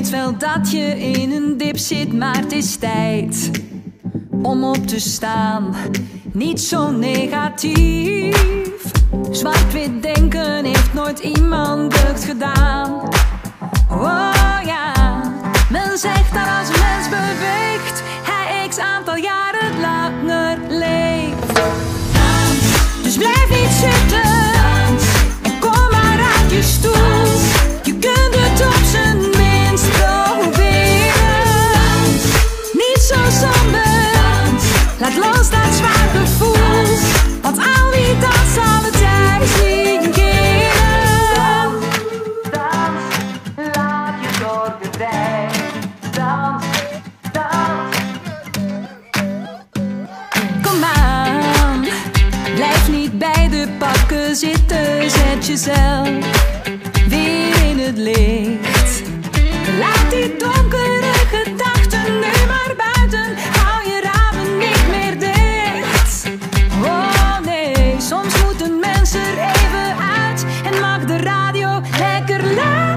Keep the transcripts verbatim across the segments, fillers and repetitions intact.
weet wel dat je in een dip zit, maar het is tijd om op te staan. Niet zo negatief. Zwart-wit denken heeft nooit iemand deugd gedaan. Oh ja, men zegt dat als een mens beweegt, hij x aantal jaren langer leeft. Dus blijf niet zitten en kom maar uit je stoel. Je kunt het op zijn minst proberen. Niet zo somber, laat los dat zwaar gevoel. Want al wie dat zal het tijd zien keren. Dans, laat je zorgen vrij. Dans, dans. Kom aan, blijf niet bij de pakken zitten. Zet jezelf weer in het licht. Laat die donkere gedachten nu maar buiten. Hou je ramen niet meer dicht. Oh nee, soms moeten mensen er even uit. En mag de radio lekker luid.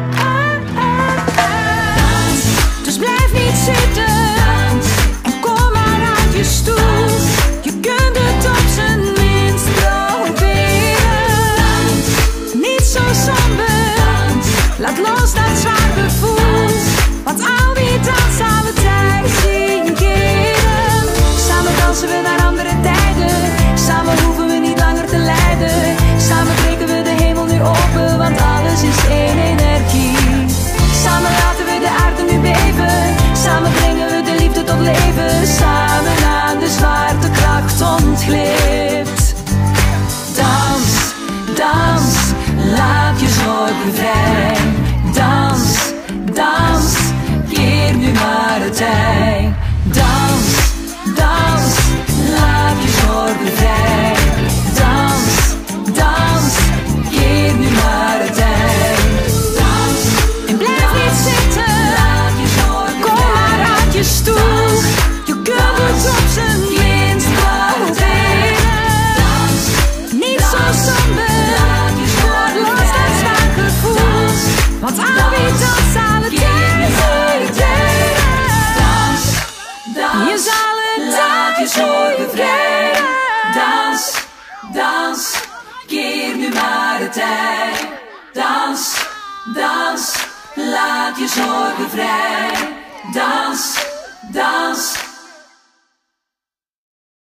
Dus blijf niet zitten en kom maar uit je stoel. Je kunt het op zijn minst proberen. Niet zo somber, laat los dat zwaar gevoel. Want al wie danst zal het tijd zien keren. Samen dansen we naar andere tijden. Samen hoeven we niet langer te lijden. Samen breken we de hemel nu open, want alles is één energie. Samen laten we de aarde nu beven. Samen brengen we de liefde tot leven. Samen aan de zwaartekracht ontglipt. Dans, dans, laat je zorgen vrij. Dans, dans, keer nu maar het tij. Dans, dans, laat je zorgen vrij. Dans, dans, keer nu maar het tij. Dans, en blijf niet zitten, laat je zorgen kom maar uit je stoel. Je kunt het op zijn minst proberen. Niet zo somber, laat los dat zwaar gevoel. Want al wie dat zal het tijd zien keren. Je zal het laat je zorgen vrij. Dans, dans, keer nu maar de tijd. Dans, dans, laat je zorgen vrij. Dans, dans.